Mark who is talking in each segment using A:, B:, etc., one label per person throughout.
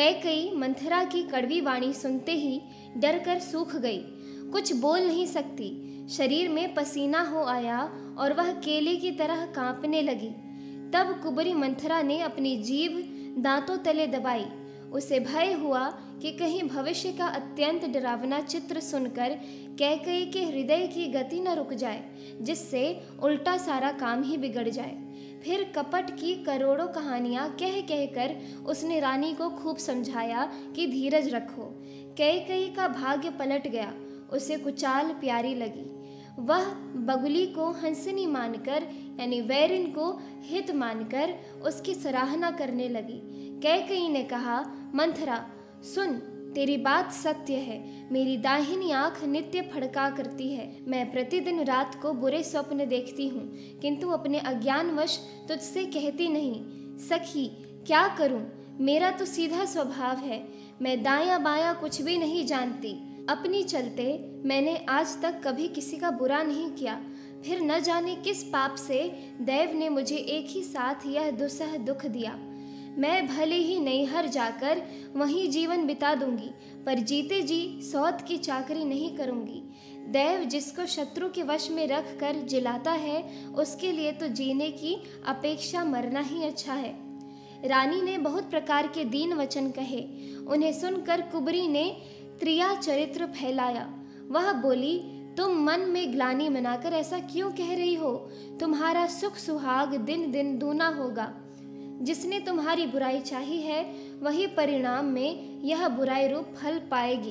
A: कैकई मंथरा की कड़वी वाणी सुनते ही डर कर सूख गई, कुछ बोल नहीं सकती। शरीर में पसीना हो आया और वह केले की तरह कांपने लगी। तब कुबरी मंथरा ने अपनी जीभ दांतों तले दबाई। उसे भय हुआ कि कहीं भविष्य का अत्यंत डरावना चित्र सुनकर कैकई के हृदय की गति न रुक जाए, जिससे उल्टा सारा काम ही बिगड़ जाए। फिर कपट की करोड़ों कहानियां कह कहकर उसने रानी को खूब समझाया कि धीरज रखो। कैकई का भाग्य पलट गया, उसे कुचाल प्यारी लगी। वह बगुली को हंसनी मानकर यानी वैरिन को हित मानकर उसकी सराहना करने लगी। कैकई ने कहा, मंथरा सुन, तेरी बात सत्य है। मेरी दाहिनी आंख नित्य फड़का करती है। मैं प्रतिदिन रात को बुरे स्वप्न देखती हूँ, किंतु अपने अज्ञानवश तुझसे कहती नहीं। सखी, क्या करूँ? मेरा तो सीधा स्वभाव है। मैं दायां बायां कुछ भी नहीं जानती। अपनी चलते मैंने आज तक कभी किसी का बुरा नहीं किया। फिर न जाने किस पाप से दैव ने मुझे एक ही साथ यह दुस्सह दुख दिया। मैं भले ही नैहर जाकर वहीं जीवन बिता दूंगी, पर जीते जी सौत की चाकरी नहीं करूंगी। दैव जिसको शत्रु के वश में रख कर जिलाता है, उसके लिए तो जीने की अपेक्षा मरना ही अच्छा है। रानी ने बहुत प्रकार के दीन वचन कहे। उन्हें सुनकर कुबरी ने त्रिया चरित्र फैलाया। वह बोली, तुम मन में ग्लानि मनाकर ऐसा क्यों कह रही हो? तुम्हारा सुख सुहाग दिन दिन दूना होगा। जिसने तुम्हारी बुराई चाही है, वही परिणाम में यह बुराई रूप फल पाएगी।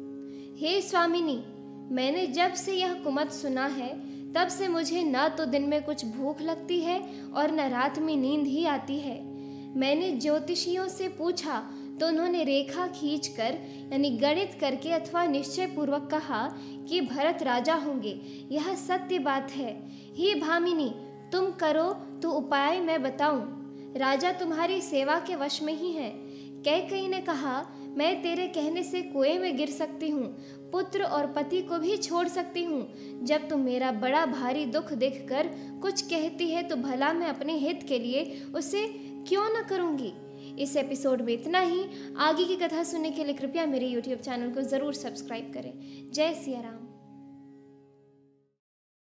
A: हे स्वामिनी, मैंने जब से यह कुमत सुना है, तब से मुझे न तो दिन में कुछ भूख लगती है और न रात में नींद ही आती है। मैंने ज्योतिषियों से पूछा तो उन्होंने रेखा खींचकर यानी गणित करके अथवा निश्चय पूर्वक कहा कि भरत राजा होंगे। यह सत्य बात है। हे भामिनी, तुम करो तो उपाय मैं बताऊं। राजा तुम्हारी सेवा के वश में ही है। कैकई ने कहा, मैं तेरे कहने से कुएं में गिर सकती हूँ, पुत्र और पति को भी छोड़ सकती हूँ। जब तुम मेरा बड़ा भारी दुख देखकर कुछ कहती है, तो भला मैं अपने हित के लिए उसे क्यों न करूँगी। इस एपिसोड में इतना ही। आगे की कथा सुनने के लिए कृपया मेरे YouTube चैनल को ज़रूर सब्सक्राइब करें। जय सिया राम।